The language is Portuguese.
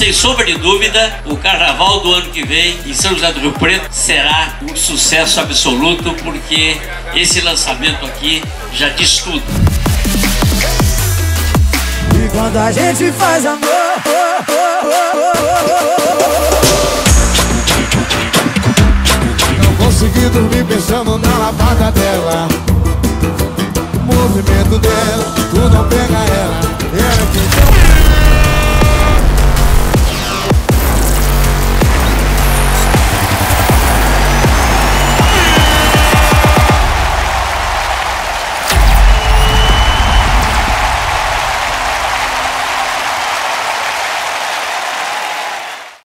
sem sombra de dúvida, o carnaval do ano que vem em São José do Rio Preto será um sucesso absoluto, porque esse lançamento aqui já diz tudo. E quando a gente faz amor, não consegui dormir pensando na lavada dela.